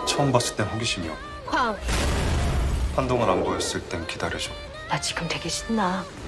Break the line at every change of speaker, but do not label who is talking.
처음 봤을 땐 호기심이요.
황,
한동안 안 보였을 땐 기다려줘.
나 지금 되게 신나.